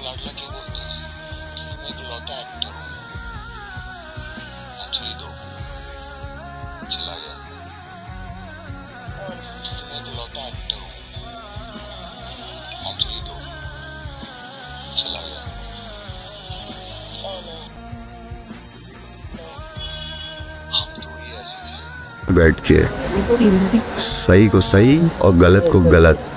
लाडला क्यों बोलते हैं? क्योंकि मैं इकलौता एक्टर हूँ। अंजलि दो, चला गया। क्योंकि मैं इकलौता एक्टर हूँ। अंजलि दो, चला गया। हम तो ही ऐसे थे, बैठ के सही को सही और गलत को गलत